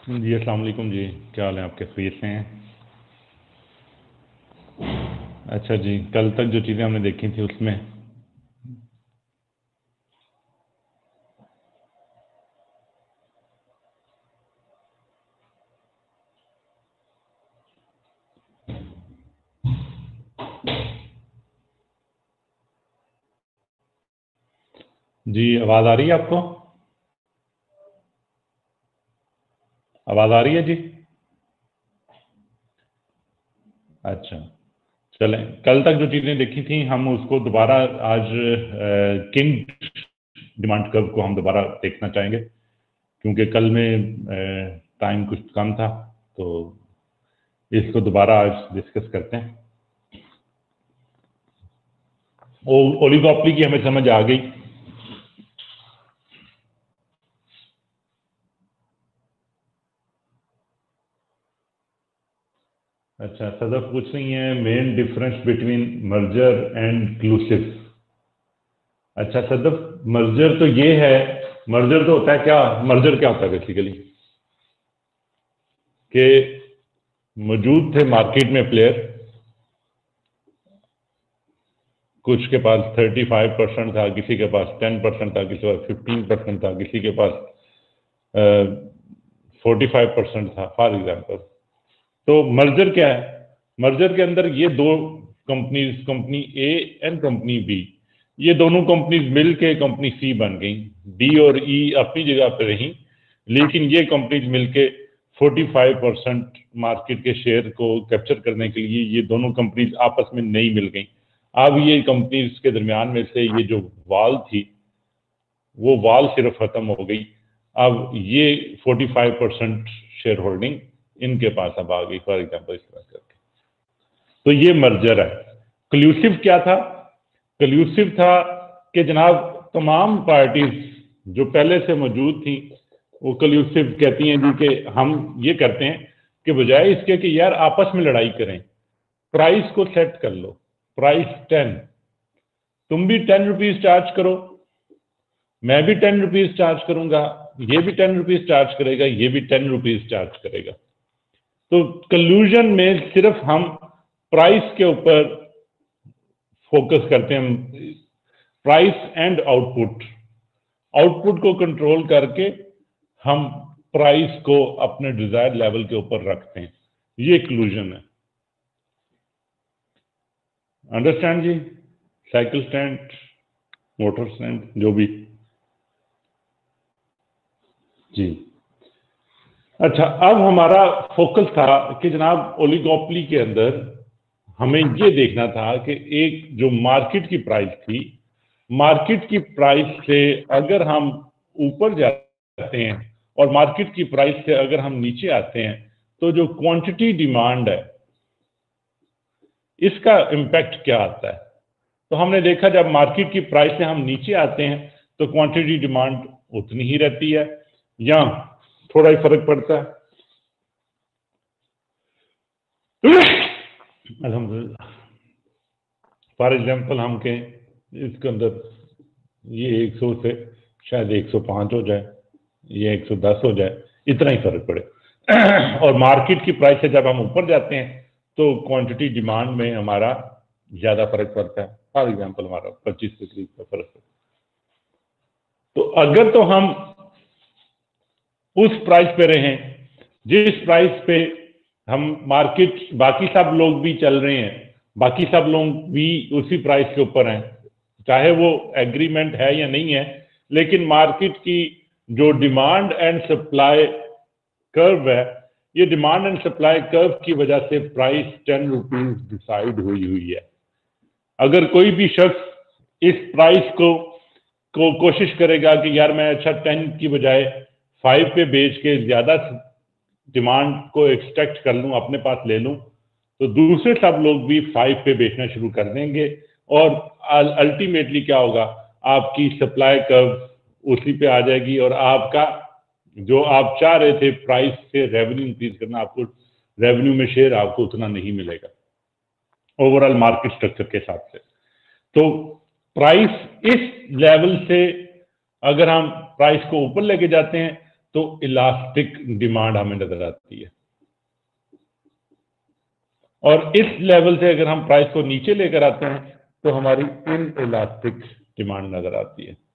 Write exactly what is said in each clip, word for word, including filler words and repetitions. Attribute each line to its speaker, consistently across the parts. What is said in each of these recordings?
Speaker 1: जी अस्सलाम वालेकुम जी, क्या हाल है आपके? खैरियत से हैं? अच्छा जी, कल तक जो चीज़ें हमने देखी थी उसमें जी आवाज़ आ रही है आपको? आवाज़ आ रही है जी? अच्छा, चलें, कल तक जो चीज़ें देखी थी हम उसको दोबारा आज किंग डिमांड कर्व को हम दोबारा देखना चाहेंगे, क्योंकि कल में टाइम कुछ कम था, तो इसको दोबारा आज डिस्कस करते हैं। ओ ओलिगोपोली की हमें समझ आ गई। अच्छा, सदर पूछ रही हैं main difference between merger and inclusive. अच्छा सदर, मर्जर तो ये है, मर्जर तो होता है क्या, मर्जर क्या होता है बेसिकली कि मौजूद थे मार्केट में प्लेयर, कुछ के पास पैंतीस परसेंट था, किसी के पास दस परसेंट था, किसी के पास पंद्रह परसेंट था, किसी के पास पैंतालीस परसेंट था फॉर एग्जांपल। तो मर्जर क्या है? मर्जर के अंदर ये दो companies, company A and company B, ये दोनों कंपनीज मिलके कंपनी सी बन गई। डी और ई अपनी जगह पर रही, लेकिन ये कंपनीज मिलके पैंतालीस परसेंट मार्केट के शेयर को कैप्चर करने के लिए ये दोनों कंपनीज आपस में नहीं मिल गई। अब ये कंपनीज के दरमियान में से ये जो वाल थी, वो वाल सिर्फ खत्म हो गई। अब ये पैंतालीस परसेंट शेयर होल्डिंग इनके पास अब आ गई, फॉर एग्जाम्पल इस तरह करके। तो ये मर्जर है। क्लूसिव क्या था? क्लूसिव था कि जनाब तमाम पार्टीज जो पहले से मौजूद थी, वो क्लूसिव कहती हैं जी कि हम ये करते हैं कि बजाय इसके कि यार आपस में लड़ाई करें, प्राइस को सेट कर लो। प्राइस टेन, तुम भी टेन रुपीज चार्ज करो, मैं भी टेन रुपीज चार्ज करूंगा, ये भी टेन रुपीज चार्ज करेगा, ये भी टेन रुपीज चार्ज करेगा। तो कल्यूजन में सिर्फ हम प्राइस के ऊपर फोकस करते हैं, प्राइस एंड आउटपुट। आउटपुट को कंट्रोल करके हम प्राइस को अपने डिजायर्ड लेवल के ऊपर रखते हैं। ये कल्यूजन है। अंडरस्टैंड जी? साइकिल स्टैंड, मोटर स्टैंड, जो भी जी। अच्छा, अब हमारा फोकस था कि जनाब ओलिगोपोली के अंदर हमें ये देखना था कि एक जो मार्केट की प्राइस थी, मार्केट की प्राइस से अगर हम ऊपर जाते हैं और मार्केट की प्राइस से अगर हम नीचे आते हैं, तो जो क्वांटिटी डिमांड है इसका इम्पैक्ट क्या आता है। तो हमने देखा जब मार्केट की प्राइस से हम नीचे आते हैं तो क्वांटिटी डिमांड उतनी ही रहती है या थोड़ा ही फर्क पड़ता है। अल्हम्दुलिल्लाह, फॉर एग्जाम्पल हम कहें इसके अंदर ये सौ से शायद एक सौ पाँच हो जाए, ये एक सौ दस हो जाए, इतना ही फर्क पड़े। और मार्केट की प्राइस से जब हम ऊपर जाते हैं तो क्वांटिटी डिमांड में हमारा ज्यादा फर्क पड़ता है, फॉर एग्जाम्पल हमारा पच्चीस के करीब का फर्क है। तो अगर तो हम उस प्राइस पे रहें जिस प्राइस पे हम मार्केट, बाकी सब लोग भी चल रहे हैं, बाकी सब लोग भी उसी प्राइस के ऊपर हैं, चाहे वो एग्रीमेंट है या नहीं है, लेकिन मार्केट की जो डिमांड एंड सप्लाई कर्व है, ये डिमांड एंड सप्लाई कर्व की वजह से प्राइस टेन रुपीज डिसाइड हुई हुई है। अगर कोई भी शख्स इस प्राइस को को कोशिश करेगा कि यार मैं अच्छा टेन की बजाय फाइव पे बेच के ज्यादा डिमांड को एक्सट्रैक्ट कर लूं, अपने पास ले लूं, तो दूसरे सब लोग भी फाइव पे बेचना शुरू कर देंगे और अल्टीमेटली क्या होगा, आपकी सप्लाई कर्व उसी पे आ जाएगी और आपका जो आप चाह रहे थे प्राइस से रेवेन्यू इंक्रीज करना, आपको रेवेन्यू में शेयर आपको उतना नहीं मिलेगा ओवरऑल मार्केट स्ट्रक्चर के हिसाब से। तो प्राइस इस लेवल से अगर हम प्राइस को ऊपर लेके जाते हैं तो इलास्टिक डिमांड हमें नजर आती है। और इस लेवल से अगर हम प्राइस को नीचे लेकर आते हैं तो हमारी इन इलास्टिक डिमांड नजर आती है।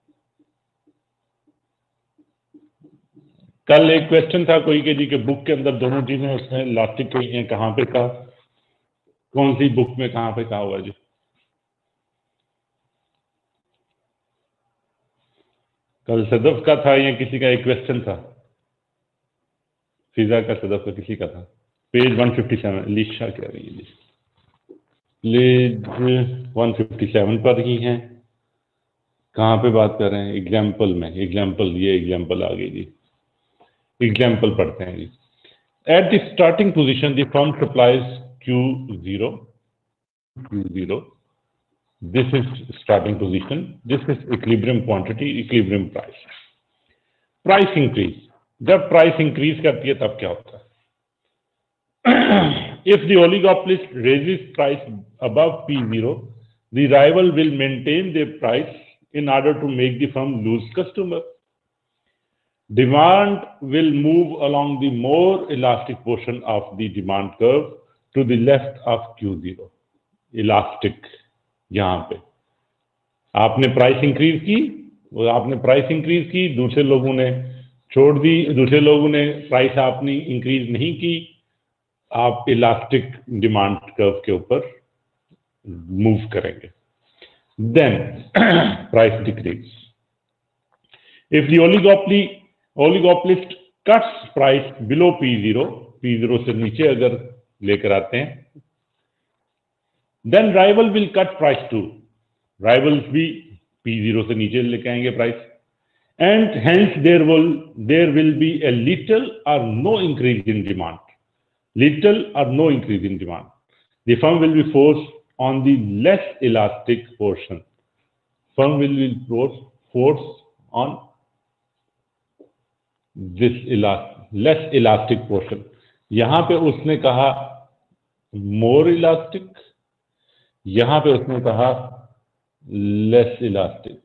Speaker 1: कल एक क्वेश्चन था कोई के जी के बुक के अंदर दोनों चीजें उसमें इलास्टिक कही हैं, कहां पे था, कौन सी बुक में कहां पे कहा हुआ जी? कल सदफ का था या किसी का एक क्वेश्चन था? फिजा का, सदफ का, किसी का था? पेज एक सौ सत्तावन लिशा कह रही है जी, पेज एक सौ सत्तावन पर ही है। कहाँ पे बात कर रहे हैं? एग्जाम्पल में, एग्जाम्पल, ये एग्जाम्पल आ गई जी। एग्जाम्पल पढ़ते हैं जी। At the starting position the firm supplies Q zero, Q zero, this is starting position, this is equilibrium quantity, equilibrium price. Price increase, जब price increase करती है तब क्या होता है? If the oligopolist raises price above P zero, the rival will maintain their price in order to make the firm lose customer. Demand will move along the more elastic portion of the demand curve to the left of Q zero. Elastic यहां पे आपने price increase की, वो आपने price increase की, दूसरे लोगों ने छोड़ दी, दूसरे लोगों ने प्राइस आपने इंक्रीज नहीं की, आप इलास्टिक डिमांड कर्व के ऊपर मूव करेंगे। Then price decrease, if the oligopoly oligopolist cuts price below P zero, P zero से नीचे अगर लेकर आते हैं, then rival will cut price too, rivals भी पी जीरो से नीचे लेके आएंगे price, and hence there will there will be a little और no increase in demand, little और no increase in demand. The firm will be force on the less elastic portion, firm will be force on this less elastic portion. यहां पे उसने कहा मोर elastic, यहां पे उसने कहा लेस इलास्टिक।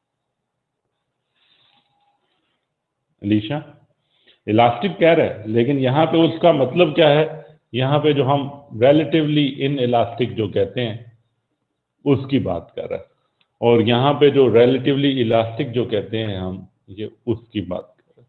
Speaker 1: अलीशा इलास्टिक कह रहा है, लेकिन यहां पे उसका मतलब क्या है? यहां पे जो हम रिलेटिवली इन इलास्टिक जो कहते हैं उसकी बात कर रहा है, और यहां पे जो रिलेटिवली इलास्टिक जो कहते हैं हम, ये उसकी बात कर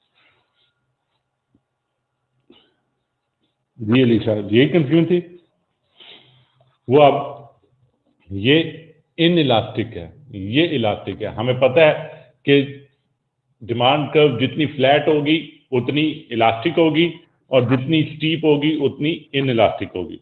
Speaker 1: रहे हैं। जी अलीशा, यही कंफ्यूजन थी वो। अब ये इन इलास्टिक है, ये इलास्टिक है। हमें पता है कि डिमांड कर्व जितनी फ्लैट होगी उतनी इलास्टिक होगी, और जितनी स्टीप होगी उतनी इन इलास्टिक होगी।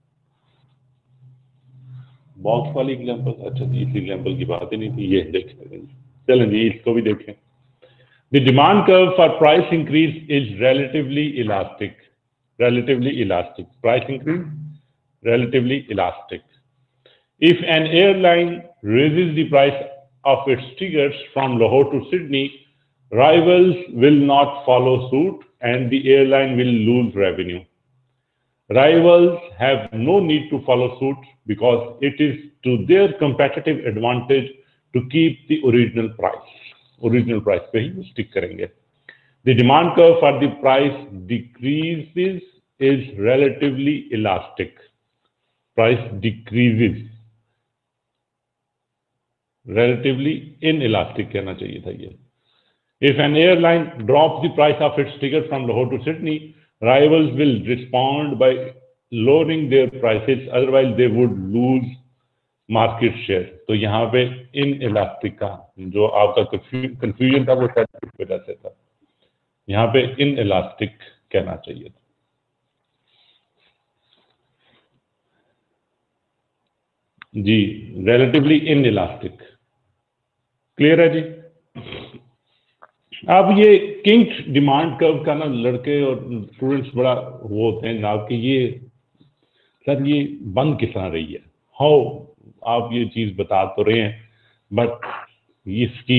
Speaker 1: बॉक्स वाली एग्जांपल, अच्छा जी इस एग्जांपल की बात ही नहीं थी, ये देखें, चलें जी इसको भी देखें। The demand curve for price increase is relatively elastic, relatively elastic, price increase relatively elastic. If an airline raises the price of its tickets from Lahore to Sydney, rivals will not follow suit and the airline will lose revenue. Rivals have no need to follow suit because it is to their competitive advantage to keep the original price. Original price पे ही stick करेंगे। The demand curve for the price decreases is relatively elastic. Price decreases, relatively inelastic कहना चाहिए था ये। If an airline drops the price of its ticket from Lahore to Sydney, rivals will respond by lowering their prices, otherwise they would lose market share. तो यहाँ पे inelastic का जो आपका confusion था वो शायद इस वजह से था, यहाँ पे inelastic कहना चाहिए था। जी relatively inelastic, क्लियर है जी। अब ये किंक डिमांड कर्व का ना लड़के और स्टूडेंट्स बड़ा वो होते हैं जनाब कि ये सर ये बंद किस तरह रही है, हाउ, आप ये चीज बता तो रहे हैं बट इसकी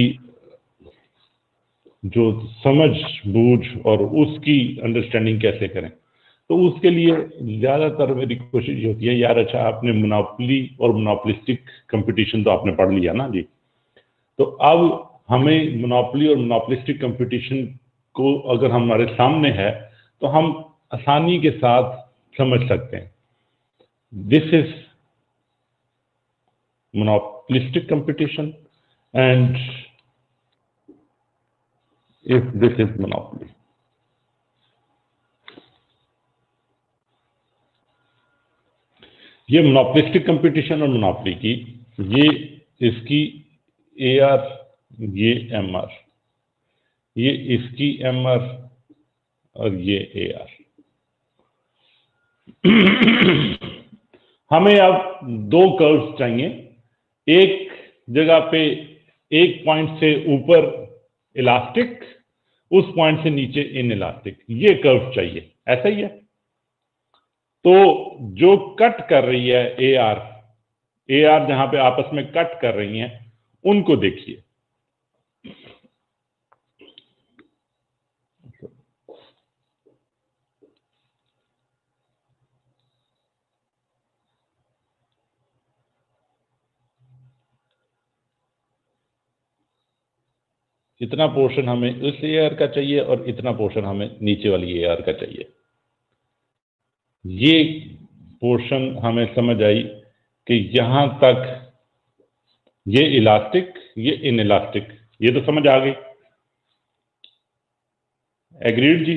Speaker 1: जो समझ बूझ और उसकी अंडरस्टैंडिंग कैसे करें, तो उसके लिए ज़्यादातर मेरी कोशिश ये होती है यार अच्छा आपने मोनोपोली और मोनोपोलिस्टिक कंपटीशन तो आपने पढ़ लिया ना जी, तो अब हमें मोनोपोली और मोनोपोलिस्टिक कंपटीशन को अगर हमारे सामने है तो हम आसानी के साथ समझ सकते हैं। This is monopolistic competition, and if this is monopoly, ये मोनोपोलिस्टिक कंपटीशन और मोनोपोली की, ये इसकी ए आर, ये एम आर, ये इसकी एम आर और ये ए आर। हमें अब दो कर्व्स चाहिए, एक जगह पे एक पॉइंट से ऊपर इलास्टिक, उस पॉइंट से नीचे इन इलास्टिक, ये कर्व चाहिए, ऐसा ही है। तो जो कट कर रही है ए आर, ए आर जहां पे आपस में कट कर रही हैं, उनको देखिए। इतना पोर्शन हमें उस ए आर का चाहिए और इतना पोर्शन हमें नीचे वाली ए आर का चाहिए। ये पोर्शन हमें समझ आई कि यहां तक ये इलास्टिक, ये इन इलास्टिक, ये तो समझ आ गई। एग्रीड जी?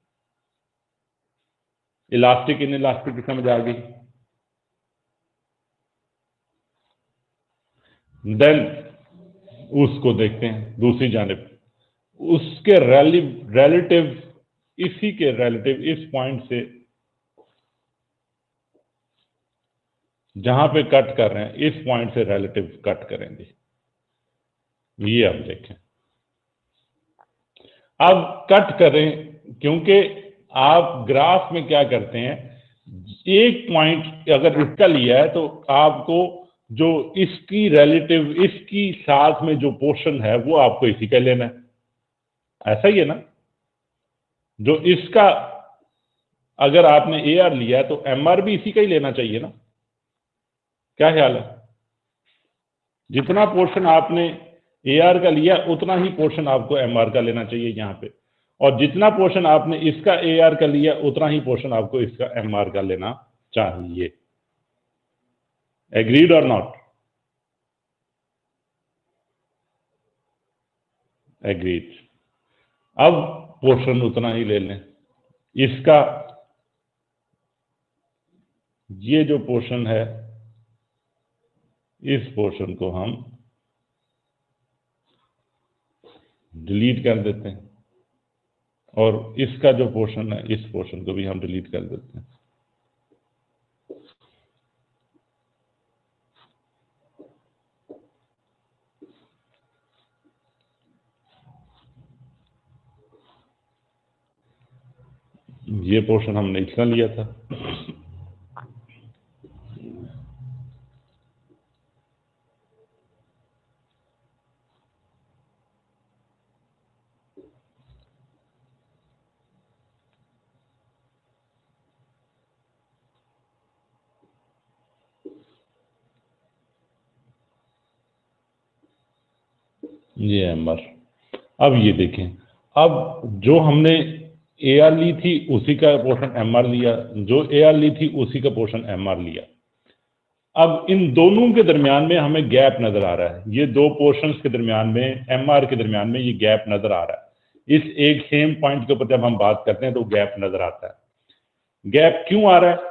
Speaker 1: इलास्टिक इन इलास्टिक की समझ आ गई। देन उसको देखते हैं दूसरी जानिब, उसके रिलेटिव, इसी के रिलेटिव, इस पॉइंट से जहां पे कट कर रहे हैं, इस पॉइंट से रिलेटिव कट करेंगे। ये अब देखें, अब कट करें, क्योंकि आप ग्राफ में क्या करते हैं, एक पॉइंट अगर इसका लिया है तो आपको जो इसकी रिलेटिव, इसकी साथ में जो पोर्शन है वो आपको इसी का लेना है, ऐसा ही है ना। जो इसका अगर आपने ए आर लिया है तो एम आर भी इसी का ही लेना चाहिए ना, क्या ख्याल है? जितना पोर्शन आपने ए आर का लिया उतना ही पोर्शन आपको एम आर का लेना चाहिए यहां पे, और जितना पोर्शन आपने इसका ए आर का लिया उतना ही पोर्शन आपको इसका एम आर का लेना चाहिए। एग्रीड और नॉट? एग्रीड। अब पोर्शन उतना ही ले लें, इसका ये जो पोर्शन है, इस पोर्शन को हम डिलीट कर देते हैं, और इसका जो पोर्शन है, इस पोर्शन को भी हम डिलीट कर देते हैं। ये पोर्शन हमने इसका लिया था, ये एम आर। अब ये देखें, अब जो हमने ए आर ली थी उसी का पोर्शन एम आर लिया, जो ए आर ली थी उसी का पोर्शन एम आर लिया। अब इन दोनों के दरमियान में हमें गैप नजर आ रहा है, ये दो पोर्शंस के दरमियान में, एम आर के दरमियान में ये गैप नजर आ रहा है। इस एक सेम पॉइंट के ऊपर जब हम बात करते हैं तो गैप नजर आता है। गैप क्यों आ रहा है?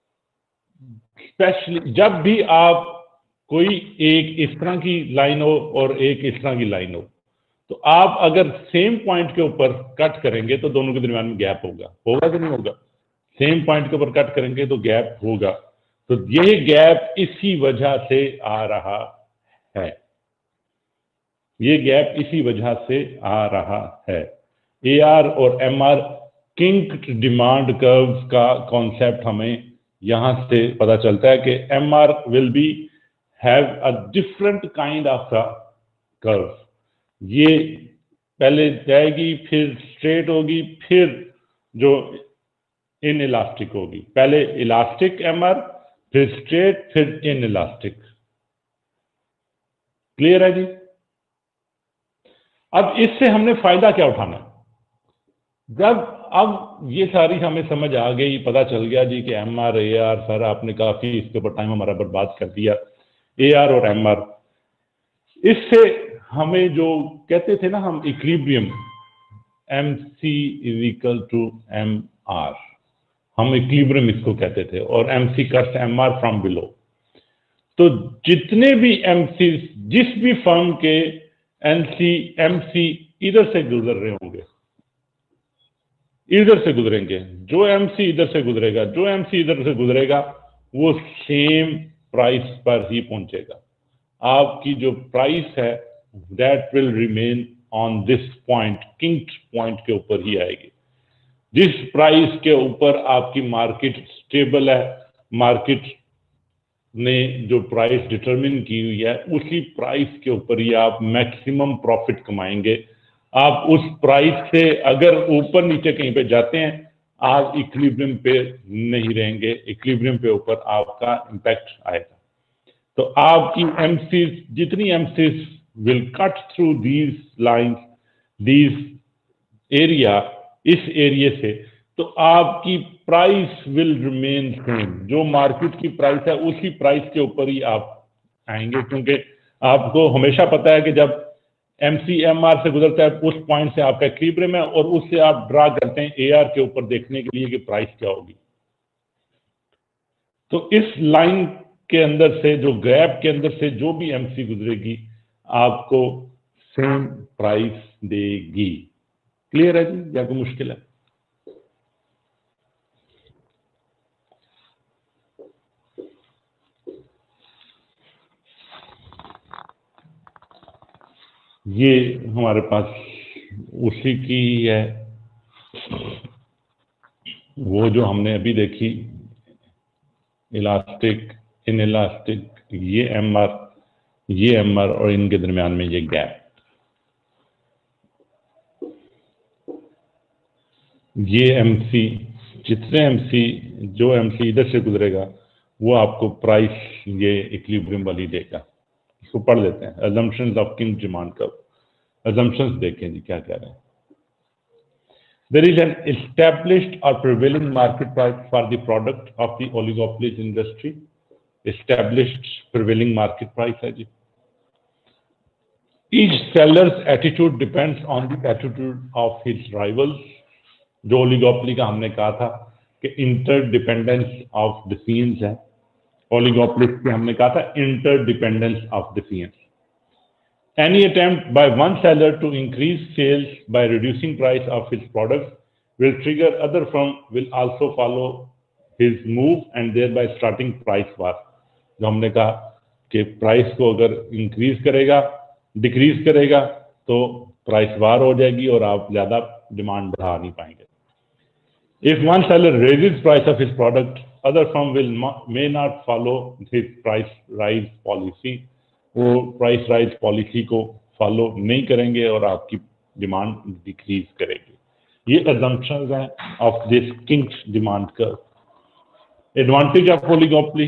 Speaker 1: स्पेशली जब भी आप कोई एक इस तरह की लाइन हो और एक इस तरह की लाइन हो, तो आप अगर सेम पॉइंट के ऊपर कट करेंगे तो दोनों के दरमियान में गैप होगा, होगा कि नहीं होगा? सेम पॉइंट के ऊपर कट करेंगे तो गैप होगा। तो ये गैप इसी वजह से आ रहा है, ये गैप इसी वजह से आ रहा है। ए आर और M R kinked demand curves का कॉन्सेप्ट हमें यहां से पता चलता है कि M R will be have a different kind of curve. ये पहले जाएगी, फिर स्ट्रेट होगी, फिर जो इन इलास्टिक होगी। पहले इलास्टिक एम आर, फिर स्ट्रेट, फिर इन इलास्टिक। क्लियर है जी? अब इससे हमने फायदा क्या उठाना है? जब अब ये सारी हमें समझ आ गई, पता चल गया जी कि M R A R, sir आपने काफी इसके ऊपर टाइम हमारा बर्बाद कर दिया, ए आर और एम आर, इससे हमें जो कहते थे ना हम equilibrium, M C is equal to M R, हम इक्विलिब्रियम इसको कहते थे, और M C cuts M R from below. तो जितने भी एम सी, जिस भी फर्म के एन सी एम सी इधर से गुजर रहे होंगे, इधर से गुजरेंगे, जो एमसी इधर से गुजरेगा, जो एमसी इधर से गुजरेगा, वो सेम प्राइस पर ही पहुंचेगा। आपकी जो प्राइस है that will remain on this point, kink point के ऊपर ही आएगी। जिस प्राइस के ऊपर आपकी मार्केट स्टेबल है, मार्केट ने जो प्राइस डिटरमिन की हुई है, उसी प्राइस के ऊपर ही आप मैक्सिमम प्रॉफिट कमाएंगे। आप उस प्राइस से अगर ऊपर नीचे कहीं पे जाते हैं, आप इक्विलिब्रियम पे नहीं रहेंगे, इक्विलिब्रियम पे ऊपर आपका इंपैक्ट आएगा। तो आपकी एमसीज, जितनी MCs will cut through these lines, these area, इस एरिया से, तो आपकी प्राइस विल रिमेन सेम। जो मार्केट की प्राइस है उसी प्राइस के ऊपर ही आप आएंगे, क्योंकि आपको हमेशा पता है कि जब एमसी एमआर से गुजरता है, उस पॉइंट से आपका इक्विलिब्रियम है, और उससे आप ड्रा करते हैं एआर के ऊपर देखने के लिए कि प्राइस क्या होगी। तो इस लाइन के अंदर से, जो गैप के अंदर से जो भी एमसी गुजरेगी, आपको सेम प्राइस देगी। क्लियर है जी, या कोई मुश्किल है? ये हमारे पास उसी की है, वो जो हमने अभी देखी, इलास्टिक, इन इलास्टिक, ये एम आर, ये एम आर, और इनके दरमियान में ये गैप। ये एमसी, जितने एमसी, जो एमसी इधर से गुजरेगा, वो आपको प्राइस ये इक्विलिब्रियम वाली देगा। इसको पढ़ लेते हैं, assumptions of kink demand curve. assumptions देखें जी क्या कह रहे हैं। There is an established or prevailing market price for the product of the oligopoly industry. Established prevailing market price है जी। Each seller's attitude depends on the attitude of his rivals. जो oligopoly का हमने कहा था कि इंटरडिपेंडेंस ऑफ द फियंस है, ओलिगोपोलिस्ट के हमने कहा था interdependence of the firms. Any attempt by one seller to increase sales by reducing price of his products will trigger other firm will also follow his move and thereby starting price war. जो हमने कहा कि price को अगर increase करेगा, decrease करेगा, तो price वार हो जाएगी और आप ज्यादा डिमांड बढ़ा नहीं पाएंगे। If one seller raises price of his product, other firm will may not follow his price rise policy. वो प्राइस राइज पॉलिसी को फॉलो नहीं करेंगे और आपकी डिमांड डिक्रीज करेगी। ये assumptions हैं of this kinks demand curve. Advantage of oligopoly,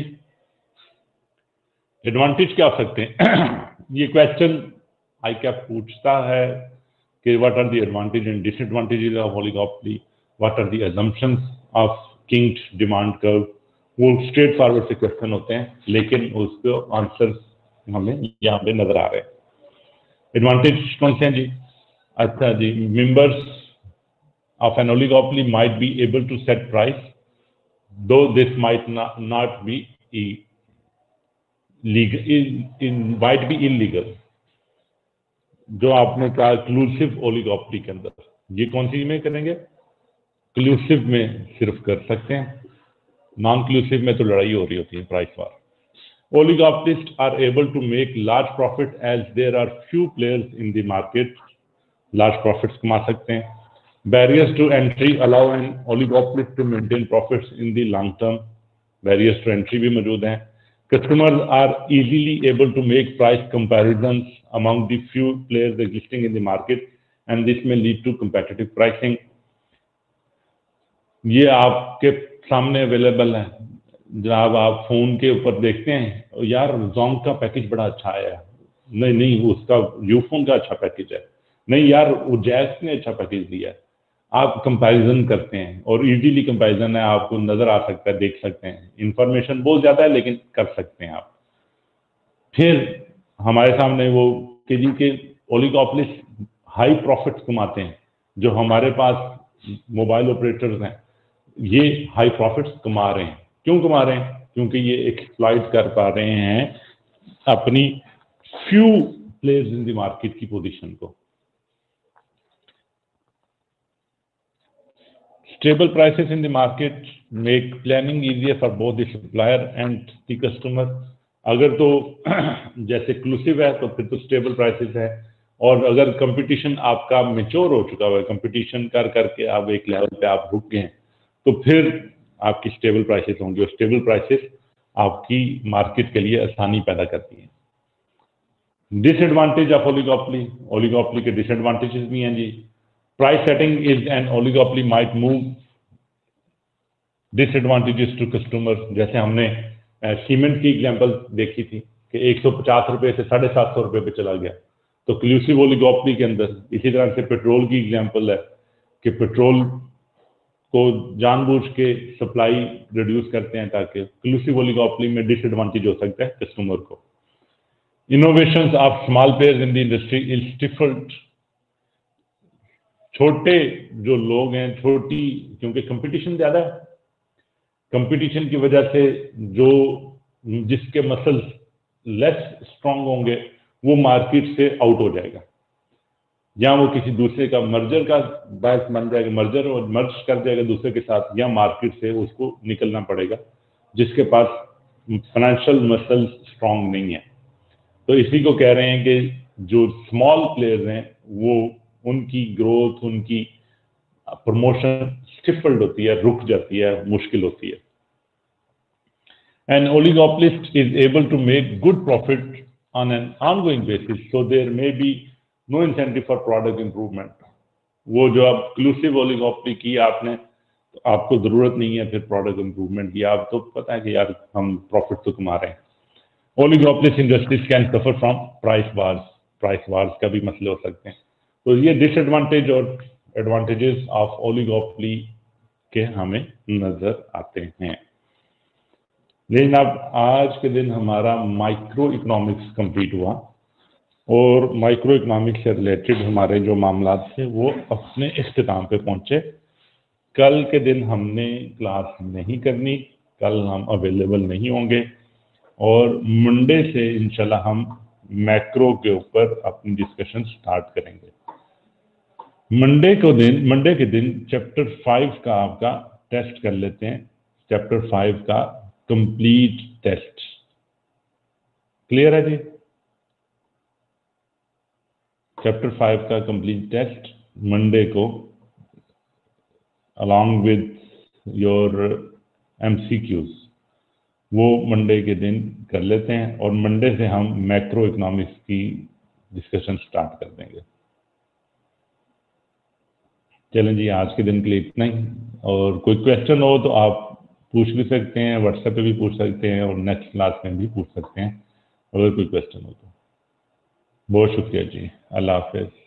Speaker 1: advantage क्या हो सकते हैं? ये क्वेश्चन आई कैप पूछता है कि what are the advantage and disadvantages of oligopoly, what are the assumptions of kinks demand curve. वो स्ट्रेट फॉरवर्ड से क्वेश्चन होते हैं, लेकिन उसके आंसर हमें यहाँ पे नजर आ रहे हैं। एडवांटेज कौन से हैं जी? अच्छा जी, members of an oligopoly might be able to set price, though this might not be legal, might be illegal. जो आपने कहा एक्सक्लूसिव ओलिगोपोली के अंदर, ये कौन सी में करेंगे? एक्सक्लूसिव में सिर्फ कर सकते हैं, नॉन एक्सक्लूसिव में तो लड़ाई हो रही होती है, price war. Oligopolists are able to make large profit as there are few players in the market. Large profits कमा सकते हैं। Barriers to entry allow an oligopolist to maintain profits in the long term. Barriers to entry भी मौजूद हैं। Customers are easily able to make price comparisons among the few players existing in the market, and this may lead to competitive pricing. ये आपके सामने available है। जब आप phone के ऊपर देखते हैं, यार जोंग का पैकेज बड़ा अच्छा आया है, नहीं नहीं उसका यूफोन का अच्छा पैकेज है, नहीं यार वो जैस ने अच्छा पैकेज दिया है, आप कंपैरिजन करते हैं और इजीली कंपैरिजन है, आपको नजर आ सकता है, देख सकते हैं, इंफॉर्मेशन बहुत ज्यादा है लेकिन कर सकते हैं आप। फिर हमारे सामने वो के जी के ओलिगोपोलिस्ट हाई प्रॉफिट्स कमाते हैं, जो हमारे पास मोबाइल ऑपरेटर्स हैं ये हाई प्रॉफिट्स कमा रहे हैं। क्यों कमा रहे हैं? क्योंकि ये एक्सप्लॉइट कर पा रहे हैं अपनी few players in the market की पोजीशन को। Stable prices in the market make planning easier for both the supplier and the customer. अगर तो जैसे एक्सक्लूसिव है तो फिर तो स्टेबल प्राइसेस है, और अगर कंपटीशन आपका मेच्योर हो चुका हुआ है, कंपटीशन कर करके आप एक लेवल पे आप रुक गए हैं, तो फिर आपकी स्टेबल प्राइसेस होंगी, और स्टेबल प्राइसेस आपकी मार्केट के लिए आसानी पैदा करती हैं। डिसएडवांटेज ऑफ ओलिगोपोली, ओलिगोपोली के डिसएडवांटेजेस भी हैं जी। Price setting is an oligopoly might move disadvantages to customer. जैसे हमने सीमेंट की एग्जांपल देखी थी कि एक सौ पचास रुपए से साढ़े सात सौ रुपए पे चला गया, तो एक्सक्लूसिव ओलिगोपोली के अंदर। इसी तरह से पेट्रोल की एग्जांपल है कि पेट्रोल को जानबूझ के सप्लाई रिड्यूस करते हैं ताकि एक्सक्लूसिव ओलिगोपोली में डिसएडवांटेज हो सकता है कस्टमर को। Innovations of small players in the industry is stifled. छोटे जो लोग हैं, छोटी, क्योंकि कंपटीशन ज्यादा है, कंपटीशन की वजह से जो जिसके मसल्स लेस स्ट्रांग होंगे वो मार्केट से आउट हो जाएगा, या वो किसी दूसरे का मर्जर का बायस बन जाएगा, मर्जर और मर्ज कर जाएगा दूसरे के साथ, या मार्केट से उसको निकलना पड़ेगा जिसके पास फाइनेंशियल मसल स्ट्रांग नहीं है। तो इसी को कह रहे हैं कि जो स्मॉल प्लेयर्स हैं वो उनकी ग्रोथ, उनकी प्रमोशन स्टिफल्ड होती है, रुक जाती है, मुश्किल होती है। An oligopolist is able to make good profit on an ongoing basis, so there may be no incentive for product improvement. वो जो आप एक्सक्लूसिव ओलिगोपोली की आपने, तो आपको जरूरत नहीं है फिर प्रोडक्ट इंप्रूवमेंट की, आप तो पता है कि यार हम प्रॉफिट तो कमा रहे हैं। Oligopolist industries can suffer from price wars, price wars का भी मसले हो सकते हैं। तो ये डिसएडवांटेज और एडवांटेजेस ऑफ ओलिगोपोली के हमें नजर आते हैं। लेकिन अब आज के दिन हमारा माइक्रो इकोनॉमिक्स कंप्लीट हुआ, और माइक्रो इकोनॉमिक्स से रिलेटेड हमारे जो मामला थे वो अपने इख्तिताम पे पहुंचे। कल के दिन हमने क्लास नहीं करनी, कल हम अवेलेबल नहीं होंगे, और मंडे से इंशाल्लाह हम मैक्रो के ऊपर अपनी डिस्कशन स्टार्ट करेंगे। मंडे को दिन मंडे के दिन चैप्टर फाइव का आपका टेस्ट कर लेते हैं, चैप्टर फाइव का कंप्लीट टेस्ट। क्लियर है जी? चैप्टर फाइव का कंप्लीट टेस्ट मंडे को अलॉन्ग विद योर एमसीक्यूज, वो मंडे के दिन कर लेते हैं, और मंडे से हम मैक्रो इकोनॉमिक्स की डिस्कशन स्टार्ट कर देंगे। चलें जी, आज के दिन के लिए इतना ही, और कोई क्वेश्चन हो तो आप पूछ भी सकते हैं, व्हाट्सएप पे भी पूछ सकते हैं, और नेक्स्ट क्लास में भी पूछ सकते हैं अगर कोई क्वेश्चन हो तो। बहुत शुक्रिया जी, अल्लाह हाफिज।